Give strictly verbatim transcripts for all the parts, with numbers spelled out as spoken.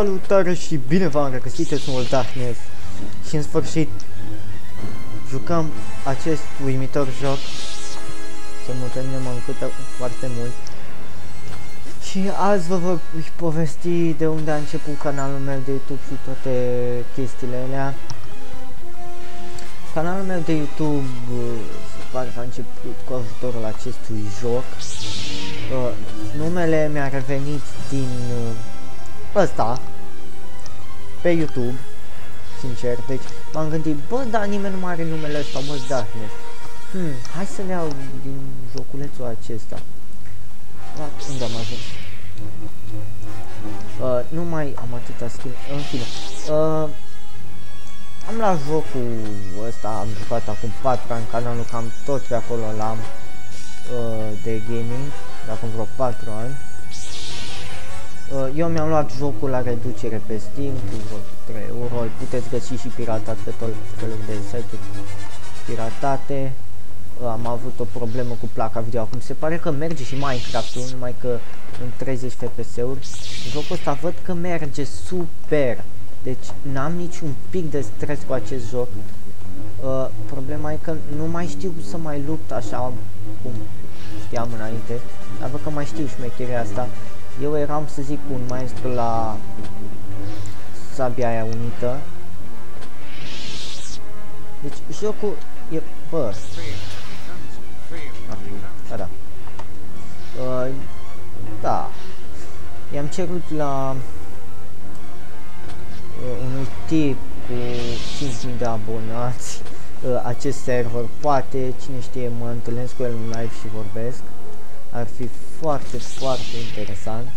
Salutare și bine v-am regăsit, eu sunt Darkness și în sfârșit jucăm acest uimitor joc ce pe mine mă încântă foarte mult. Și azi vă voi povesti de unde a început canalul meu de YouTube și toate chestiile alea. Canalul meu de YouTube se pare că a început cu ajutorul acestui joc. Uh, numele mi-a revenit din uh, ăsta pe YouTube, sincer, deci m-am gândit, bă, dar nimeni nu mai are numele ăsta, bă, Darkness. Hmm, hai să le iau din joculețul acesta. Unde am ajuns? Uh, nu mai am atâta skill, în fine. Uh, am luat jocul ăsta, am jucat acum patru ani, canalul cam tot pe acolo l-am uh, de gaming, de acum vreo patru ani. Uh, eu mi-am luat jocul la reducere pe Steam cu vreo trei euro, îl puteți găsi și piratat pe tot felul de site-uri piratate. Uh, am avut o problemă cu placa video, acum se pare că merge și Minecraft-ul, numai că în treizeci F P S-uri. Jocul ăsta văd că merge super, deci n-am niciun pic de stres cu acest joc. Uh, problema e că nu mai știu să mai lupt așa cum știam înainte, dar văd că mai știu șmecheria asta. Eu eram, să zic, un maestru la sabia aia unită. Deci jocul e, bă, ah, da, da. Uh, da, i-am cerut la uh, unui tip cu cinci mii de abonați uh, acest server, poate, cine știe, mă întâlnesc cu el în live și vorbesc. Ar fi foarte, foarte interesant.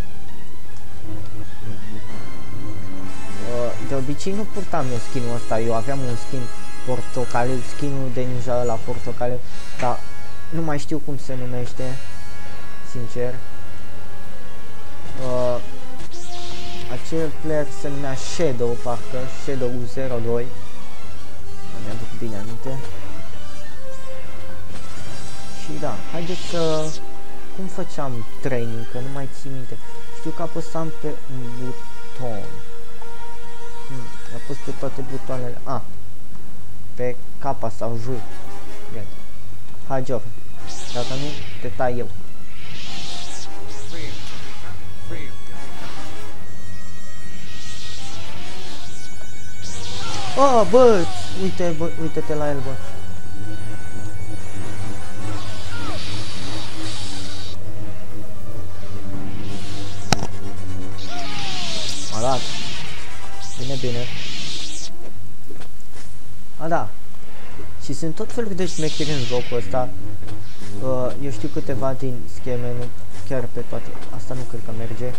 Uh, de obicei nu purtam eu skin-ul ăsta, eu aveam un skin portocaliu, skin-ul de ninja la portocaliu, dar nu mai știu cum se numește, sincer. Uh, acel player se numea Shadow, parcă, Shadow zero doi, nu mi-aduc bine aminte. Și da, haideți să... Cum făceam training, că nu mai țin minte. Știu că apăsam pe un buton. Hmm, a pus pe toate butoanele. A, pe K sau J. Hai, joc. Dacă nu, te tai eu. Oh, bă, uite, bă, uite-te la el, bă. Da. Bine, bine. A, da. Și sunt tot felul de șmecheri în jocul ăsta. Uh, eu știu câteva din scheme, nu chiar pe toate. Asta nu cred că merge.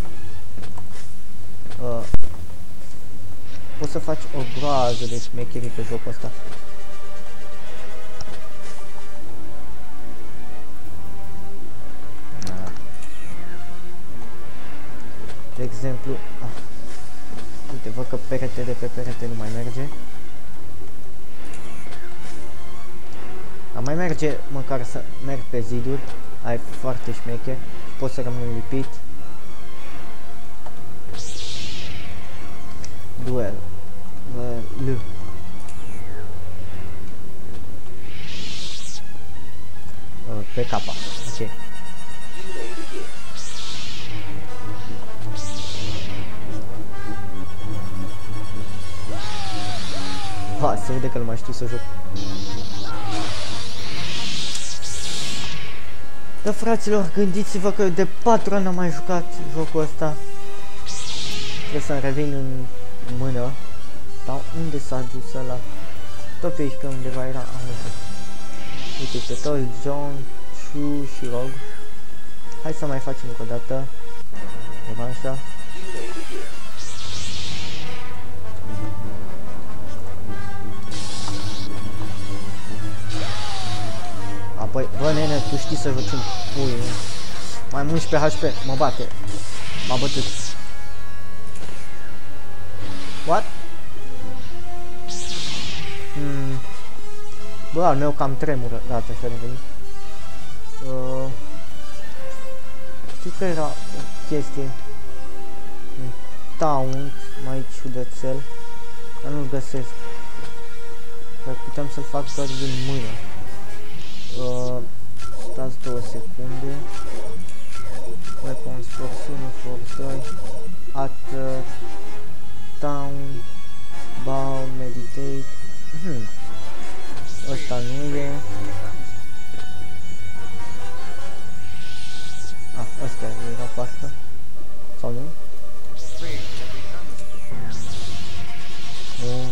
Uh, poți să faci o groază de șmecherii pe jocul ăsta. De exemplu, ah, uite, văd că perete de pe perete nu mai merge. Dar mai merge măcar să merg pe ziduri, ai foarte șmecher, pot să rămân lipit. Duel. L. Pe K. Ok. Ha, se vede că nu mai știu să joc. Da, fraților, gândiți-vă că eu de patru ani am mai jucat jocul ăsta. Trebuie să-mi revin în mână. Dar unde s-a dus ăla? Tot pe aici, pe undeva era. Ah, uite. Uite, pe toți John, Chu și Rogue. Hai să mai facem încă o dată revanșa. Apoi, bă, nene, tu știi să joci un pui, nu? Mai unsprezece H P, mă bate. M-a bătut. What? Hmm. Bă, al meu cam tremură. Gata, și-a revenit. Uh. Știu că era o chestie. Hmm. taunt mai ciudățel, dar nu-l găsesc. Dar puteam să-l fac doar din mână. Uh, stați două secunde. Weapons force unu, force doi, at, uh, taunt, bow, meditate. Hmm. Ăsta nu e. Ah, ăsta era parcă. Sau nu? Nu.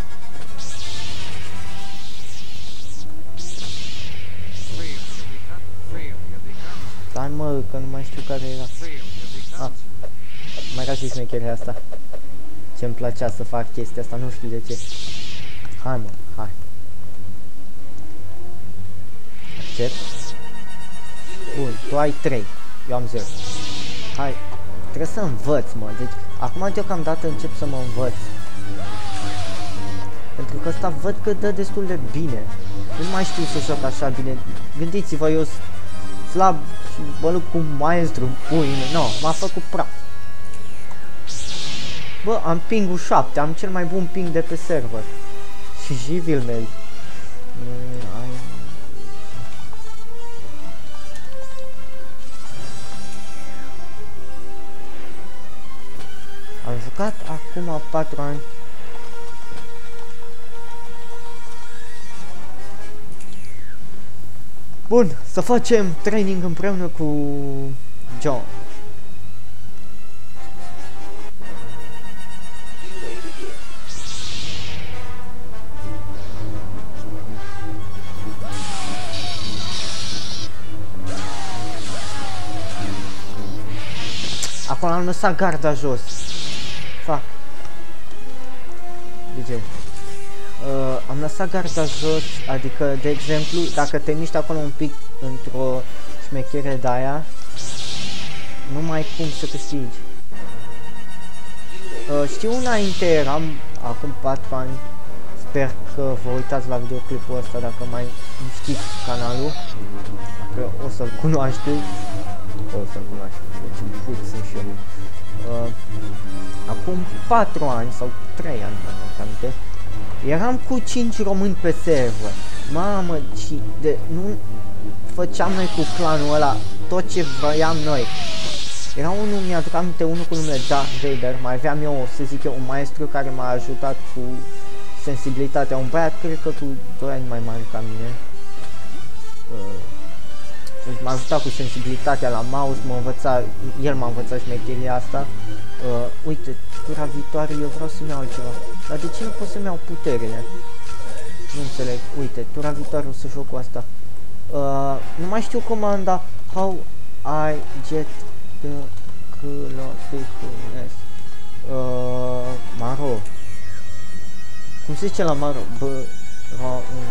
Stai mă, că nu mai știu care era. Ah, mai era și șmecheria asta. Ce-mi plăcea să fac chestia asta, nu știu de ce. Hai mă, hai. Accept. Bun, tu ai trei, eu am zero. Hai, trebuie să învăț, mă, deci acum deocamdată încep să mă învăț. Pentru că ăsta văd că dă destul de bine. Nu mai știu să joc așa bine. Gândiți-vă, eu slab și mă lupt cu maestru în puine. No, m-a făcut praf. Bă, am ping-ul șapte, am cel mai bun ping de pe server. Și Jivil meu. Mm, ai... Am jucat acum patru ani. Bun, să facem training împreună cu John. Acolo am lăsat garda jos. Fac. De ce? Uh, am lăsat garda jos, adică, de exemplu, dacă te miști acolo un pic într-o șmechere de aia, nu mai ai cum să câștigi. Uh, știu, înainte eram, acum patru ani, sper că vă uitați la videoclipul ăsta dacă mai știți canalul, dacă o să-l cunoașteți, o să-l cunoașteți, ce put sunt și eu. Uh, acum patru ani sau trei ani, aminte, eram cu cinci români pe server. Mamă, și de, nu făceam noi cu clanul ăla tot ce voiam noi. Era unul, mi-aduc aminte, unul cu numele Darth Vader, mai aveam eu, să zic eu, un maestru care m-a ajutat cu sensibilitatea, un băiat, cred că cu doi ani mai mare ca mine. Uh, m-a ajutat cu sensibilitatea la mouse, m-a învățat, el m-a învățat șmecheria asta. Uh, uite, tura viitoare eu vreau să-mi iau altceva, dar de ce nu pot să-mi iau puterile? Nu înțeleg, uite, tura viitoare o să joc cu asta. Uh, nu mai știu comanda, how I get the clothes. Uh, Maro. Cum se zice la Maro? B, ro, un.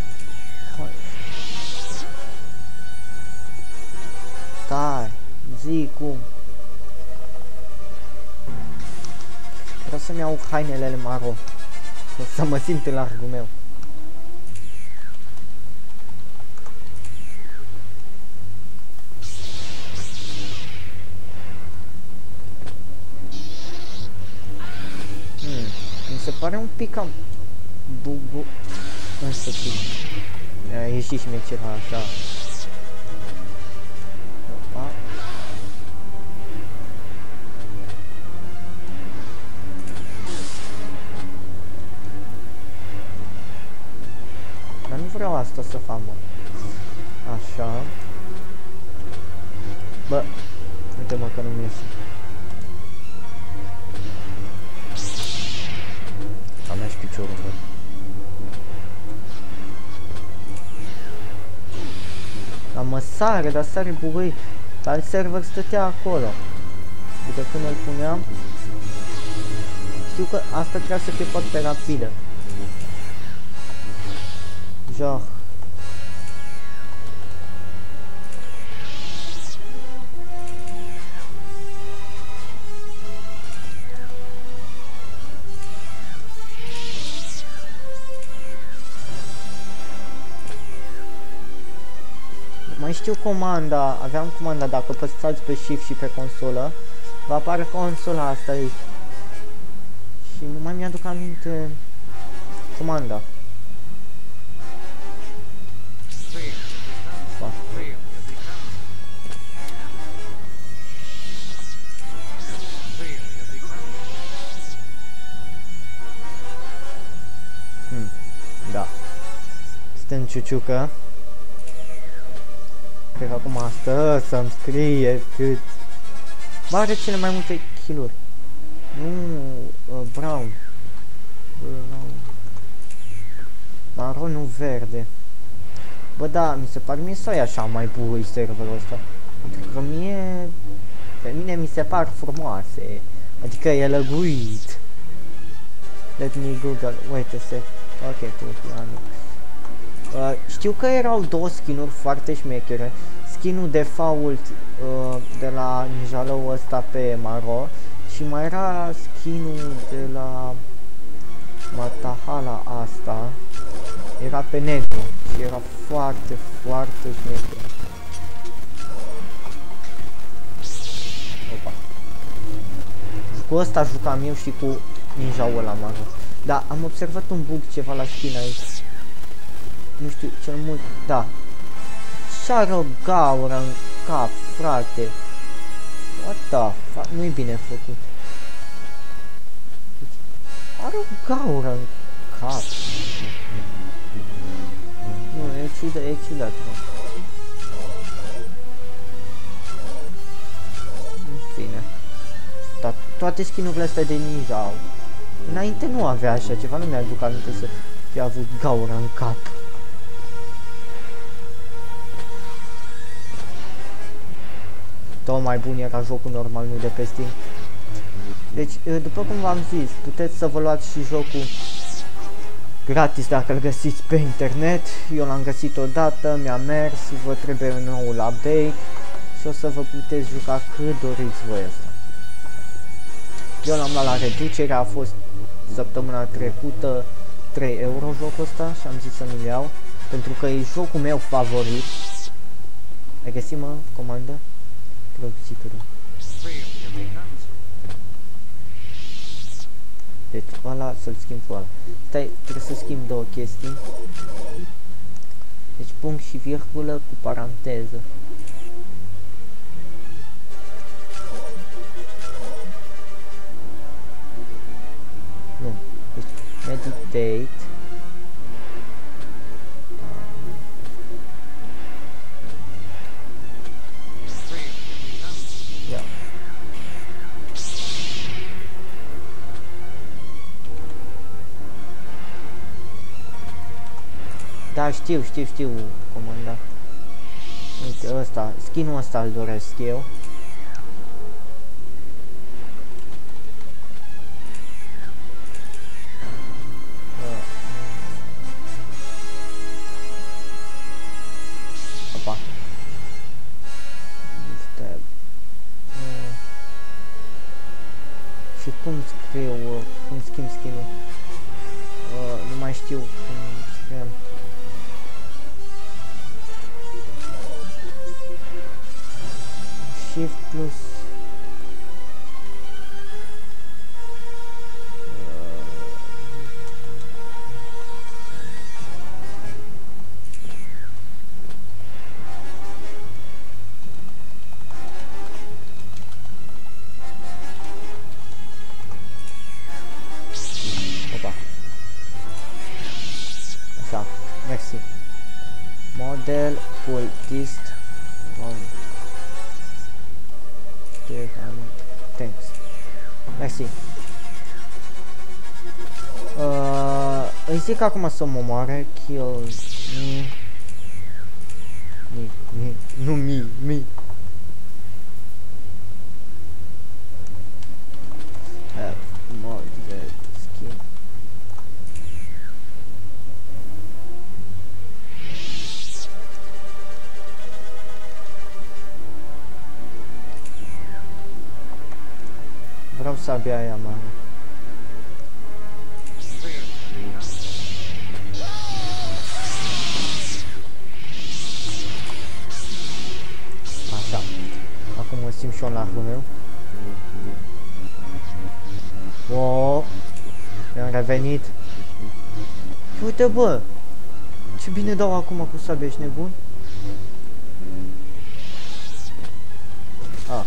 Stai, zi cum. Vreau să-mi iau hainele maro, să mă simt în largul meu. Hmm, mi se pare un pic cam bugu. Însă pic. A ieșit și mie ceva așa. Opa. Dar nu vreau asta să fac, mă. Așa. Bă, uite-mă că nu-mi iese. Am mea și piciorul, bă. Dar mă sare, dar sare buguit. Dar server stătea acolo. Adică când îl puneam, știu că asta trebuie să fie foarte rapidă. Joc. Mai știu comanda, aveam comanda, dacă păstrați pe shift și pe consolă, va apare consola asta aici. și nu mai mi-aduc aminte comanda. Hmm, da. Suntem ciuciucă. Cred că acum stă să-mi scrie cât... Bă, are cele mai multe kill-uri. Nu, uh, brown. Brown. Maron, nu verde. Bă, da, mi se pare mie să e așa mai bui serverul ăsta. Pentru că mie... Pe mine mi se par frumoase. Adică e lăguit. Let me Google. Wait a sec. Ok, tu, uh, știu că erau două skin-uri foarte șmechere. Skin-ul default uh, de la ninjalău ăsta pe Maro. Și mai era skin-ul de la Matahala asta. Era pe negru și era foarte, foarte șmecher. Opa. Cu ăsta jucam eu și cu ninja-ul ăla Maro. Da, am observat un bug ceva la skin aici. Nu știu, cel mult, da. Și-are o gaură în cap, frate. What the fuck? Nu-i bine făcut. Are o gaură în cap. Nu, e ciudat, e ciudat, bă. În fine. Dar toate skin-urile astea de ninja au. Înainte nu avea așa ceva, nu mi-aduc aminte să fie avut gaură în cap. Tot mai bun era jocul normal, nu de pe Steam. Deci, după cum v-am zis, puteți să vă luați și jocul gratis dacă îl găsiți pe internet. Eu l-am găsit odată, mi-a mers, vă trebuie un nou update și o să vă puteți juca cât doriți voi asta. Eu l-am luat la reducere, a fost săptămâna trecută trei euro jocul ăsta și am zis să nu-l iau, pentru că e jocul meu favorit. Ai găsit, mă, comandă? Producitorul. Deci ăla să-l schimb cu ăla. Stai, trebuie să schimb două chestii. Deci punct și virgulă cu paranteză. Nu. Deci meditate. Ia. Da, știu, știu, știu, comanda. Uite, ăsta, skin-ul ăsta îl doresc eu. Opa. Uite. Și cum scriu, cum schimb skin-ul? Nu mai știu cum scriem. Shift plus opa. Așa, mersi. Model cultist on. Thanks. Mersi. Uh, îi zic acum să mă moare. Kill me. Mi, mi, nu mi, mi. Uh, mod de skin. Vreau sabia aia mare. Așa. Acum mă simt și eu la arcul meu. O, revenit. Și uite, bă, ce bine dau acum cu sabia, ești nebun? Ah.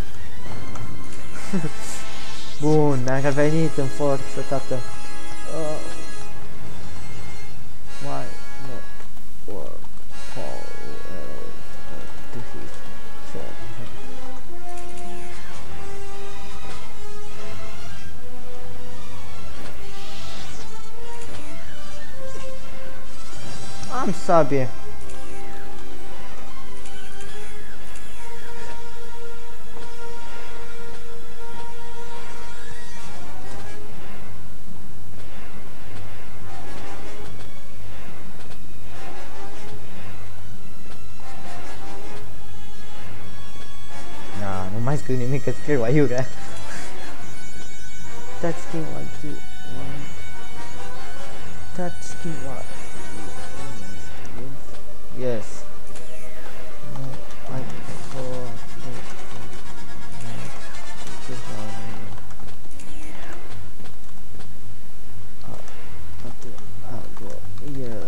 Bun, mi-am revenit în forță, tată. Uh. Why not work? How defeat? Am sabie. Nu mai scriu nimic, că scriu aiurea. Touch skin one, two, one. Touch skin one. Yes. No, I forgot. Yes.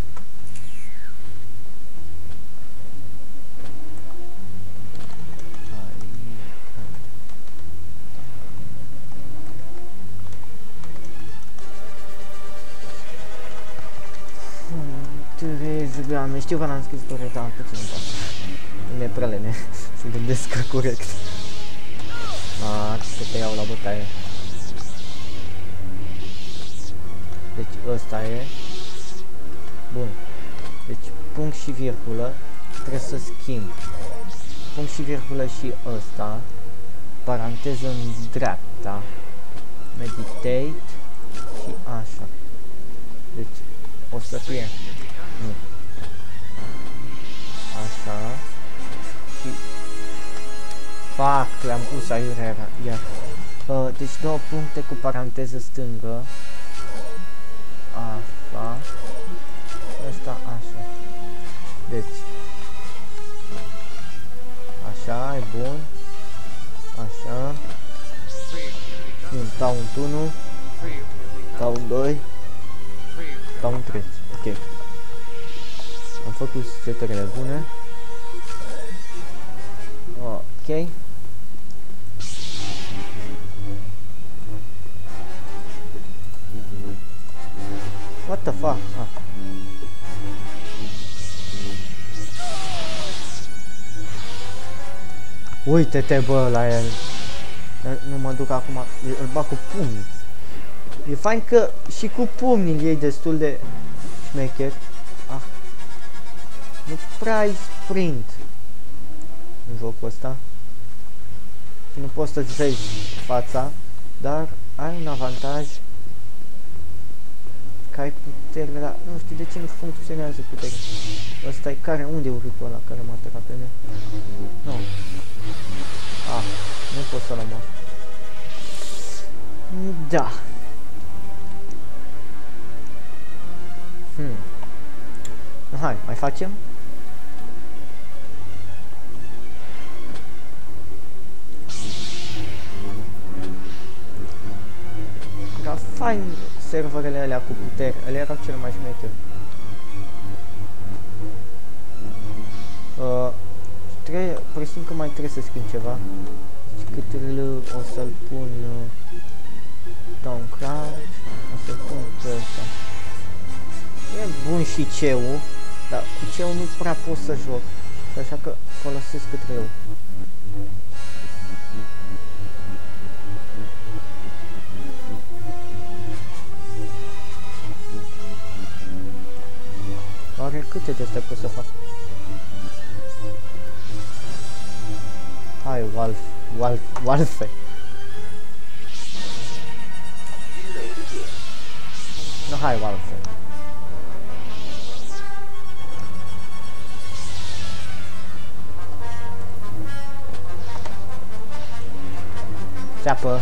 Am știu că n-am scris corect, dar am puțin în pasă. Îmi e prea lene să gândesc că corect. A, să te iau la bătaie. Deci ăsta e. Bun. Deci punct și virgulă. Trebuie să schimb. Punct și virgulă și ăsta. Paranteză în dreapta. Meditate. Și așa. Deci o să fie. Nu. Așa. Și fac, le-am pus aiurea iar. Uh, deci două puncte cu paranteză stângă. Așa. Asta așa. Deci. Așa, e bun. Așa. Bun, dau un unu. Dau un doi. Dau un trei. Ok. Am făcut setările bune. Ok. What the fuck? Ah. Uite-te, bă, la el. Nu mă duc acum, îl bag cu pumnii. E fain că și cu pumnii îl iei destul de șmecher. Ah. Nu prea ai sprint în jocul ăsta. Și nu poți să-ți vezi fața, dar ai un avantaj că ai putere la... Nu știu de ce nu funcționează puterea. Ăsta e care? Unde e urâtul ăla care m-a atacat pe mine? Nu. Ah, nu pot să-l omor. Da. Hmm. Hai, mai facem? Era fain serverele alea cu putere, alea erau cele mai șmecheri. Uh, trebuie, presimt că mai trebuie să schimb ceva. Deci cât L o să-l pun uh, down crouch, o să-l pun pe ăsta. E bun și C-ul, dar cu C-ul nu prea pot să joc, așa că folosesc cât rău. Oare câte de astea pot să fac? Hai, Wolf, Wolf, Wolfe. Nu, hai, Wolfe. Țeapă.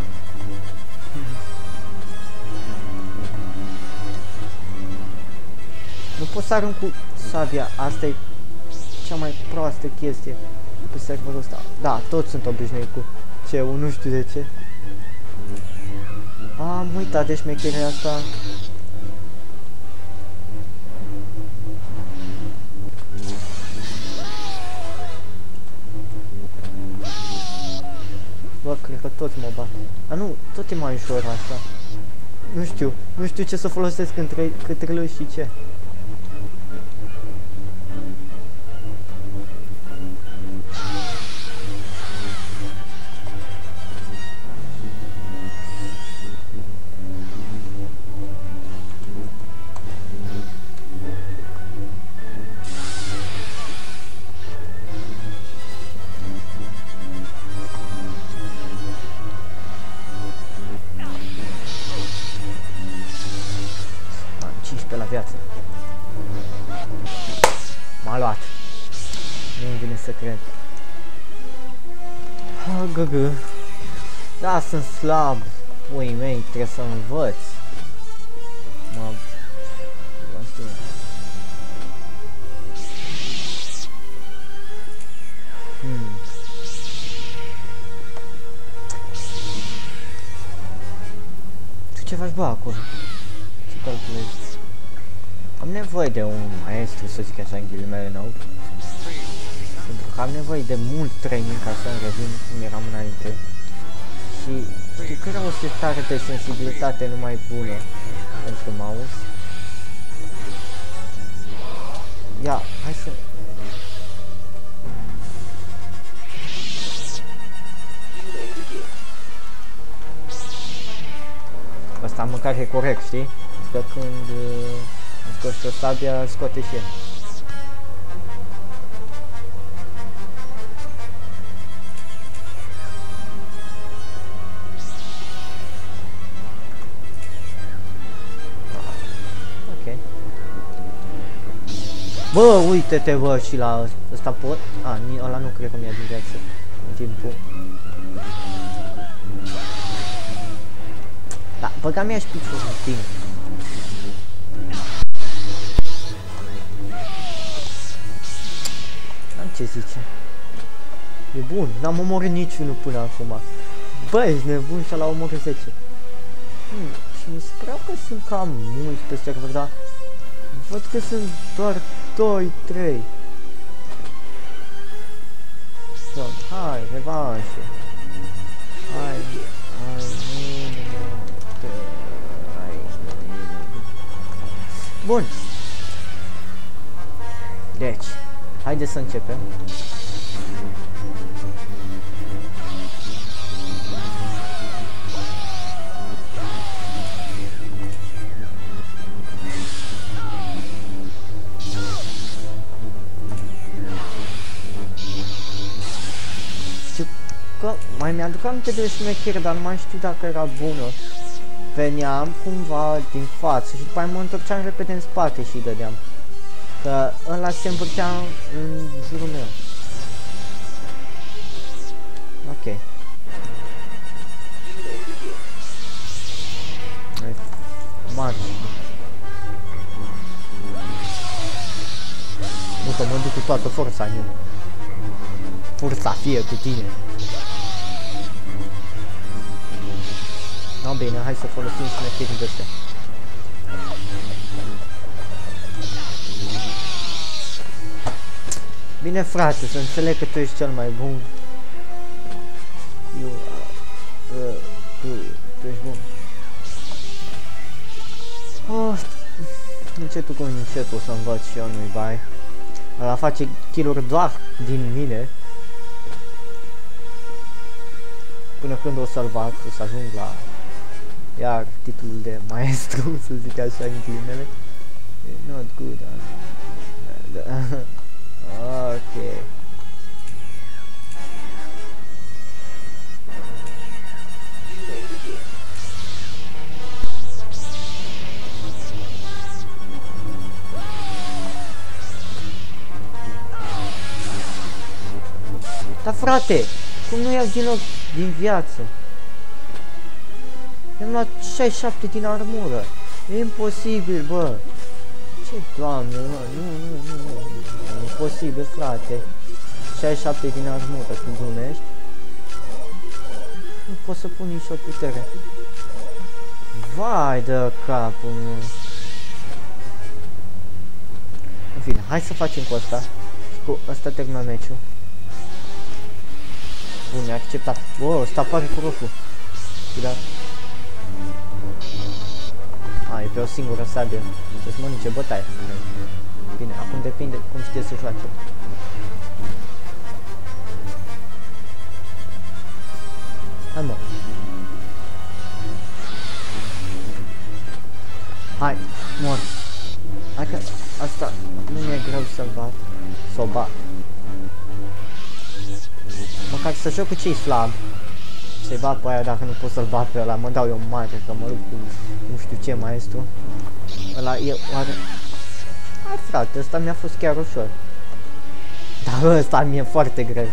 Nu pot să arunc cu sabia, asta e cea mai proastă chestie pe serverul ăsta. Da, toți sunt obișnuit cu C-ul, nu știu de ce. Am uitat de șmecherea asta. Bă, cred că toți mă bat. A, nu, tot e mai ușor asta. Nu știu, nu știu ce să folosesc între către lui și ce. La viață. M-a luat. Nu-mi vine să cred. Ha, găgă. Da, sunt slab. Puii mei, trebuie să învăț. Mă... Hmm. Tu ce faci, bă, acolo? Ce calculezi? Am nevoie de un maestru, să zic așa, în ghilimele nou. Pentru că am nevoie de mult training ca să-mi revin cum eram înainte. Și știu că era o setare de sensibilitate numai bună pentru mouse. Ia, hai să... Asta măcar e corect, știi? Că când... Scoți o sabia, scoate și el. Ok. Bă, uite-te, bă, și la ăsta pot? A, ăla nu cred că mi-a din viață în timpul. Da, băga mi-aș piciorul în timp. Ce zice? E bun, n-am omorât niciunul până acum. Bă, ești nebun și l-a omorât zece. Hmm, și mi se părea că sunt cam mulți pe server, dar văd că sunt doar doi trei. So, hai, revanșe. Hai, hai, hai, bun. Deci, haideți să începem. Știu că mai mi-aduc aminte de șmecher, dar nu mai știu dacă era bună. Veneam cumva din față și după aia mă întorceam repede în spate și dădeam. Că ăla se învârtea în jurul meu. Ok. Mari. Nu că mă duc cu toată forța în el. Forța fie cu tine. No, bine, hai să folosim și mecherii de astea. Bine, frate, să înțeleg că tu ești cel mai bun. Eu, uh, uh, tu, tu ești bun. Oh, încetul cu încetul o să învăț și eu, nu-i bai. Ăla face kill-uri doar din mine. Până când o să-l fac, o să ajung la iar titlul de maestru, să zic așa în ghilimele. Not good, uh, ok. Da, frate, cum nu iau din, din viață? I-am luat șaizeci și șapte din armură. E imposibil, bă. Ce, doamne, mă, nu, nu, nu, nu. E imposibil, frate. șaizeci și șapte din armură, tu glumești? Nu pot să pun nici o putere. Vai de capul meu. În fine, hai să facem cu asta. Cu asta termină meciul. Bun, e acceptat. Wow, ăsta apare cu roșu. Da. A, e pe o singură sabie. Să-ți mănânce bătaie. Bine, acum depinde cum știe să joace. Hai mă. Hai, mor. Hai că asta nu mi-e greu să-l bat. Să o bat. Măcar să joc cu cei slab. Să-i bat pe aia dacă nu pot să-l bat pe ăla. Mă dau eu mare, că mă rup cu nu știu ce maestru. Ăla e oare... Hai frate, ăsta mi-a fost chiar ușor. Dar ăsta mi-e foarte greu.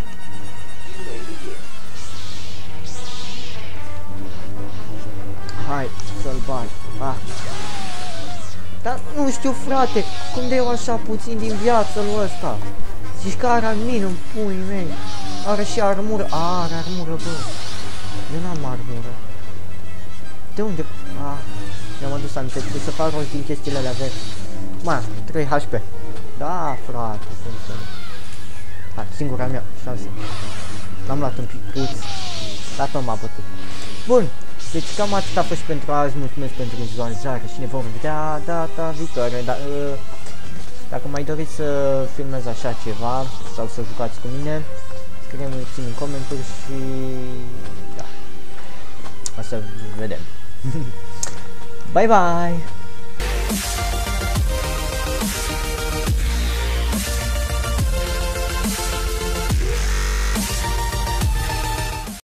Hai să-l bat. Ah. Dar nu știu frate, cum de eu așa puțin din viață lui ăsta? Zici că are admin în puii mei. Are și armură. A, are armură, bă. Eu n-am armură. De unde? Ah, mi-am adus aminte. Trebuie să fac rost din chestiile alea verzi. Ma, trei H P. Da, frate, sunt. Hai, singura mea șansă. L-am luat în picuț. Dar tot m-a bătut. Bun. Deci cam atât a fost pentru azi, mulțumesc pentru vizualizare și ne vom vedea data viitoare. Da, uh, dacă mai doriți să filmez așa ceva sau să jucați cu mine, scrieți-mi în comentarii și da, o să vedem. Bye bye!